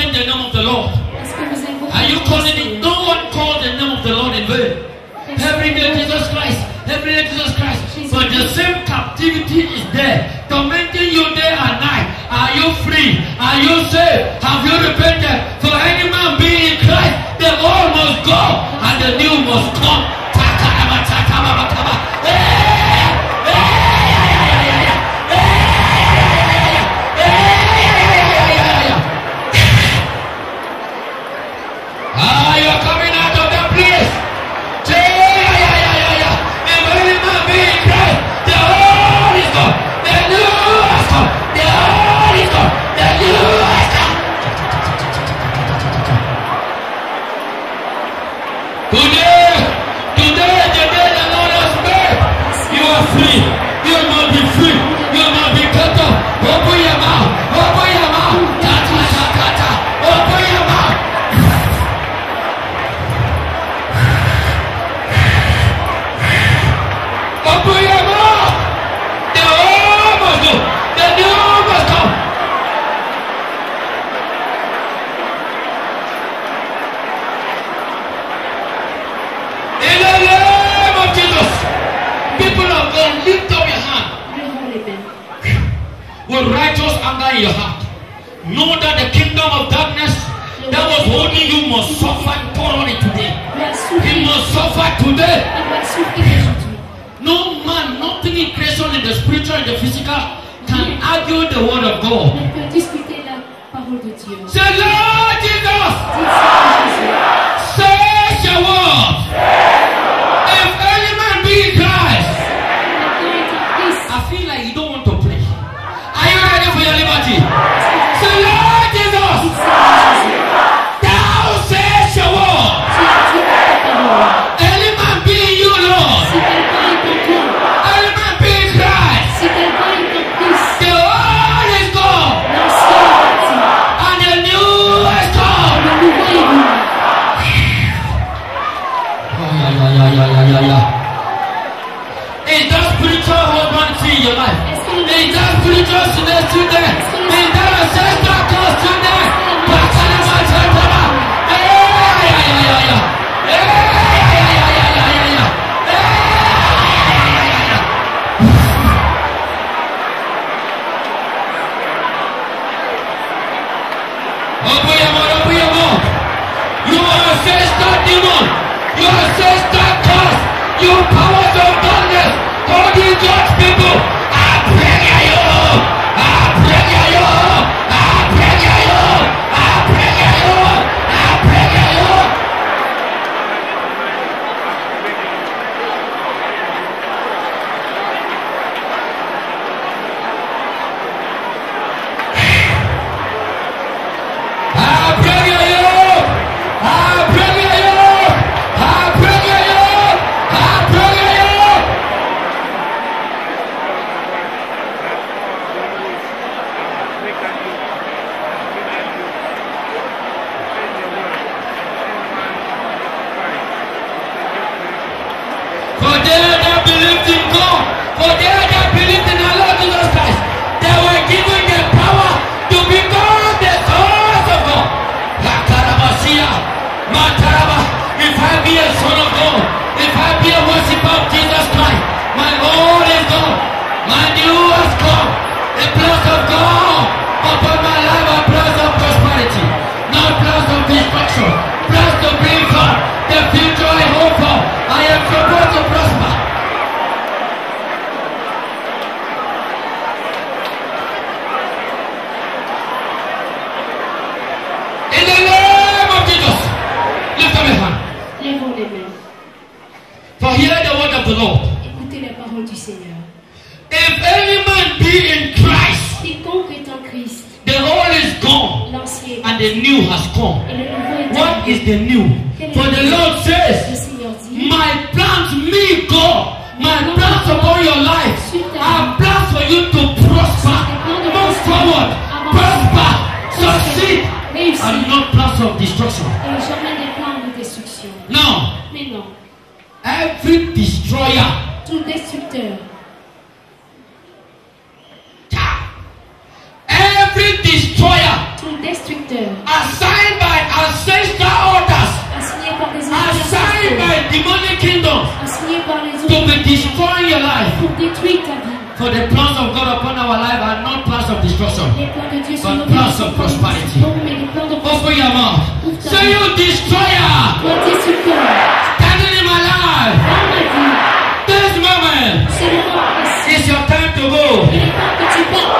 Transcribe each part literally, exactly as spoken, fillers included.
calling the name of the Lord? Are you calling it? No one called the name of the Lord in vain. Every day Jesus Christ, every day Jesus Christ. But the same captivity is there, tormenting you day and night. Are you free? Are you saved? Have you repented? For any man being in Christ, the old must go and the new must come. Ah, you're coming out of that place. And any man being in Christ, the old is gone, the new has come. The old is gone, the new has come. Today, today, the day the Lord has made, you are free. You must be free. You must be cut off. Open your mouth. Open your mouth. Ta ta ta ta ta. Open your mouth. Open your mouth. The old must go. The new must come. In the name of Jesus, people of God, lift up your hand. With righteous anger in your heart, know that the kingdom of darkness that was holding you must suffer thoroughly today. He must suffer today. No man, nothing in creation, in the spiritual and the physical, can argue the word of God. Say, Lord Jesus, say your word. If any man be in Christ, I feel like you don't want to pray. Are you ready for your liberty? Say, Lord Jesus, thou says your word. Any man be in you, Lord. Any man be in Christ. The old is gone, and the new has come. Oh, yeah, yeah, yeah, yeah, yeah, yeah. Is that spiritual husband in your life? Is that spiritual sinner there? Is that ancestral curse there? Yeah, yeah, yeah, yeah, yeah. Open your mouth, open your mouth. You are ancestral demon. You are ancestral curse. You powers of darkness. Holding God's people. I pray you. I pray you. I pray you. I pray you. I pray you. I pray you. I pray you. I pray you. I pray you. For they that believed in God, for they that believed in our Lord Jesus Christ, they were given the power to become the sons of God. Lakarabasia, Mataraba. If I be a son of God, if I be a worshiper of Jesus Christ, my Lord is God, my new has come. The plans of God upon my life are plans of prosperity, not plans of destruction, plans to bring forth the future I hope for. I am supposed to prosper. In the name of Jesus, lift up your hand. For hear the word of the Lord. Écoutez la parole du Seigneur. If any man be in Christ, Quiconque est en Christ, the old is gone l'ancien and the new has come. et le nouveau est What arrivé. is the new? For the Lord Le says, Seigneur dit, my plans, me God, my plans upon your life are plans for you to prosper, move forward, prosper, succeed, and not plans of destruction. et jamais des plans de destruction. Now, Mais non, every destroyer, tout destructeur, every destroyer tout destructeurs, assigned by ancestral altars, assignés par des assigned autres, by demonic kingdoms assignés par les to autres, be destroying your life. pour détruire ta vie. For the plans of God upon our life are not plans of destruction. Les plans de Dieu sont But nos plans plans of prosperity. bon, mais les plans de Open your mouth. Say you destroyer, toi destructeur, standing in my life. dans ma vie, This moment c'est le moment ici. is your time to go. Il est temps que tu partes.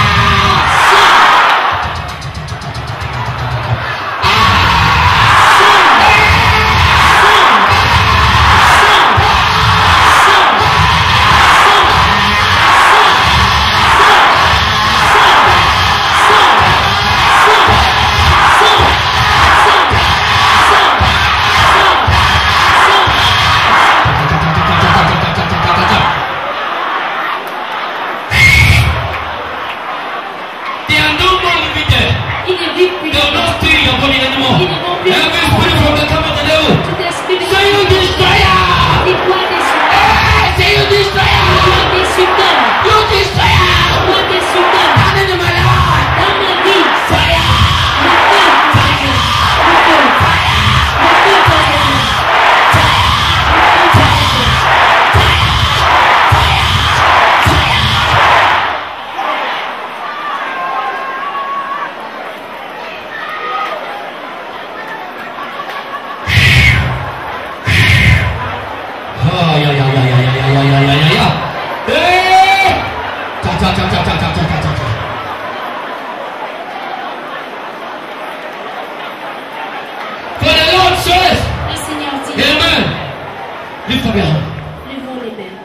They are no more limited. Il ne vit plus. They will not stay in your body anymore. Ils ne vont plus. Every spirit from the camp of the devil. Tout esprit de Say you destroyer. dis toi destructeur, Hey, say you destroyer. toi destructeur, You destroyer. toi destructeur, Standing in my life. dans ma vie, Fire. le feu, le feu, le feu, le feu, Oh, yeah, yeah, yeah, yeah, yeah, yeah, yeah, yeah, yeah, yeah. Hey! Ta, ta, ta, ta, ta, ta, ta, ta, ta, ta. For the Lord says, le Seigneur dit, Amen. Lift up your hand. levons les mains.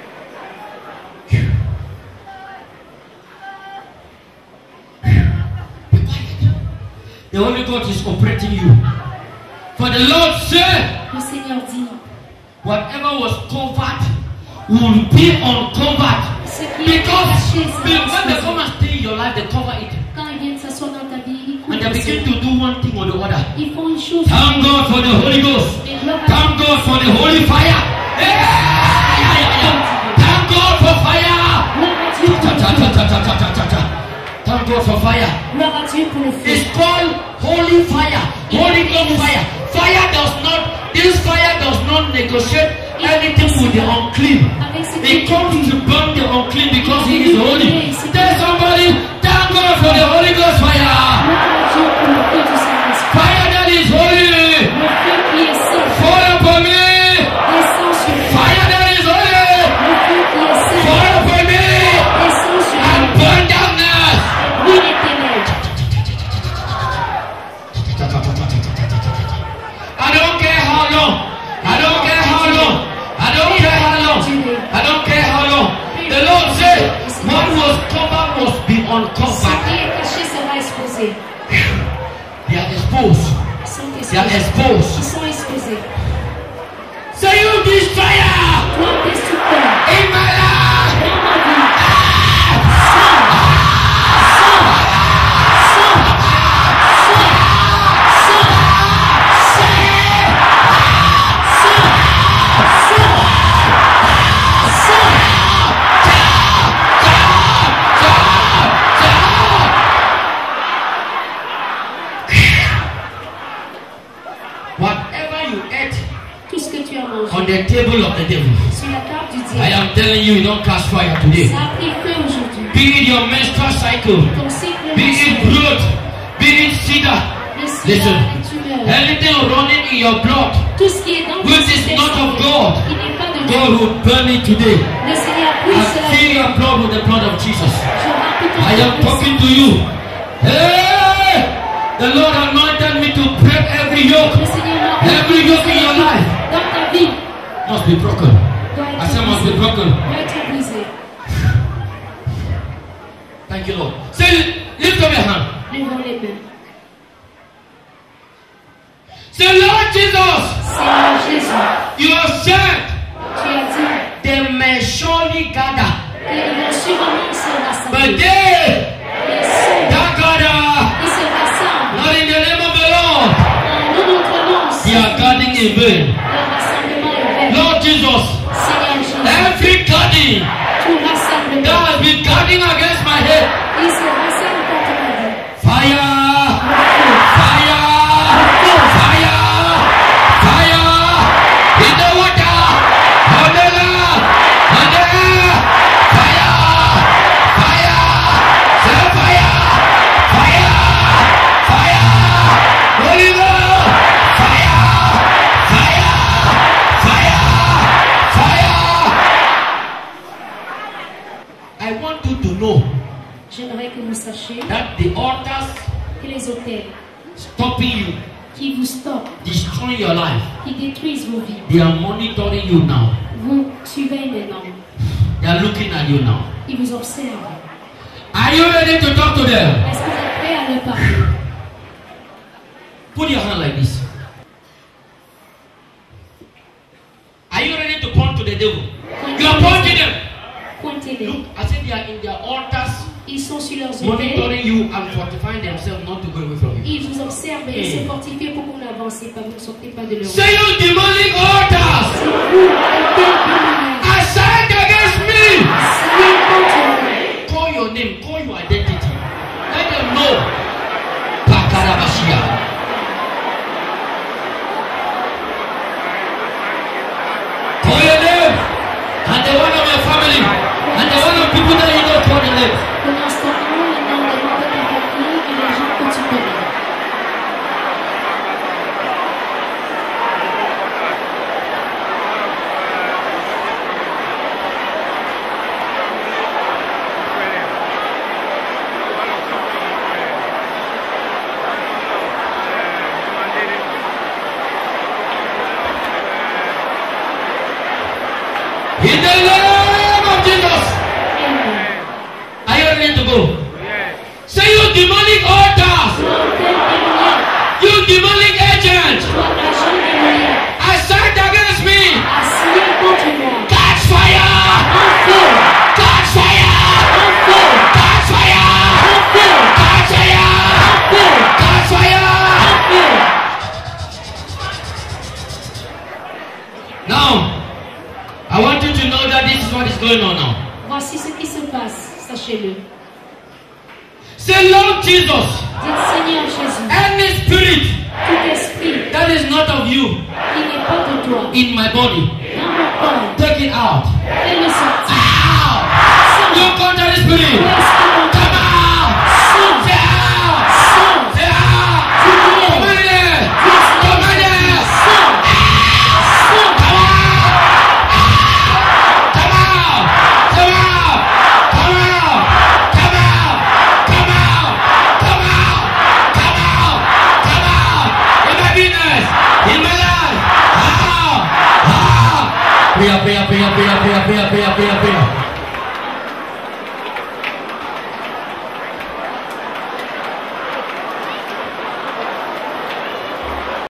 Be quiet. The Holy God is operating you. For the Lord said, Le Seigneur dit, whatever was covered will be uncovered. ce qui est Because caché when sera they exposé. come and stay in your life, they cover it. Quand ils viennent s'asseoir dans ta vie, ils And they couvrent begin cela. to do one thing or the other. Ils font une chose. Thank God for the Holy Ghost. Et gloire à Thank God for the holy fire. Yeah, yeah, yeah, yeah. Thank God for fire. Gloire à Dieu pour Ta, le ta, feu. ta, ta, ta, ta, ta, ta. Thank God for fire. Gloire à Dieu pour le feu. It's called holy fire. Holy Ghost fire. Fire does not, this fire does not negotiate anything with the unclean. Avec ce It qui comes to burn the unclean because he is holy. Tell somebody, thank God for the Holy Ghost fire. Gloire à Dieu pour le feu du Saint-Esprit. Fire that is holy. Le feu qui est saint. Fall upon me. Descend sur nous. Fire that is holy. Le feu qui est saint. Fall upon me. Descend sur And nous. burn darkness. Brûle les ténèbres. I don't care how long. I don't care how long. I don't care how long. I don't care how long. The Lord said, what was covered must be Ce uncovered. qui est caché sera exposé. They are exposed. Ils sont They are exposés. exposed. Ils sont exposés. Say you destroyer Toi, destructeur, in my life. dans ma vie, sors, sors, sors, sors, sors, sors, sors, sors. Whatever you ate Tout ce que tu as mangé on the table of the devil, sur la table du I diable, am telling you, you don't catch fire today. ça a pris feu aujourd'hui. Be it your menstrual cycle, Ton cycle be it menstruel, growth, be it sida, le sida, listen. les tumeurs, anything running in your blood, tout ce qui est dans ton which is système not of sanguin, God, qui n'est pas de God Dieu, will burn it today. le Seigneur I brûle cela. fill your blood with the blood of Jesus. Je remplis ton I am corps de talking sang. to you. Hey! The Lord anointed me to break every yoke. Le Seigneur m'a Every yoke in your life dans ta vie must be broken. doit I être said must be brisé. broken. Doit être brisé. Thank you, Lord. Say, lift up your hand. Levons les mains. Say, Lord Jesus, Seigneur Jésus, you have said tu as dit they may surely gather, qu'ils vont sûrement se but rassembler. they Les saints, that gather ils se rassemblent not in the name of the Lord. en notre nom. They are gathering in vain. Le rassemblement est vain. Lord Jesus, Seigneur Jésus, every gathering tout rassemblement, that has been gathering against my head, ils se rassemblent contre ma vie. fire, sachez that the altars que les hôtels stopping you, qui vous stoppent, destroying your life, qui détruisent vos vies, they are monitoring you now. vous suivez maintenant. They are looking at you now. Ils vous observent. Are you ready to talk to them? Est-ce que vous êtes prêts à leur parler? Put your hand like this. Are you ready to point to the devil? You are pointing them. Pointez-les. Look, I said they are in their altars, Ils sont sur leurs hôtels. monitoring you and fortifying themselves not to go away from you. Ils vous observent et se fortifient pour que vous n'avancez pas, vous ne sortez pas de leur Say you demonic altars, C'est vous, hôtel démoniaque. assigned against me. Signé contre moi. Call your name, call your identity. Let them know. Pakarabashia. Call your name. And the one of your family. And the one of people that you don't call your name. Prononce ton nom, le nom des membres de ta famille et les gens que tu connais. In the name of Jesus. Amen. Are you ready to go? Say you demonic altars. Hôtel démoniaque. You demonic agent. Toi, agent démoniaque. Assigned against me. A signé contre moi. Catch fire. En feu. Catch fire. En feu. Catch fire. En feu. Catch fire. En feu. Catch fire. En feu. Now, I want you to know that this is what is going on now. Voici ce qui se passe, sachez-le. Say, Lord Jesus, Dites Seigneur Jésus, any spirit tout esprit that is not of you qui n'est pas de toi, in my body, dans mon corps, take it out. fais-le sortir. Out. You Sors. contrary spirit. Ô esprit Come contraire, out. sors. Say out. Sors. Say out. Dis-le. Come on there. Dis Come on there. Sors. Sors. Come out. Come out. Come out. Come out. Come out. Come out. Come out. Come out. Come out. In my business. In my life. Out. Out. Prayer, prayer, prayer, prayer, prayer, prayer, prayer, prayer, prayer.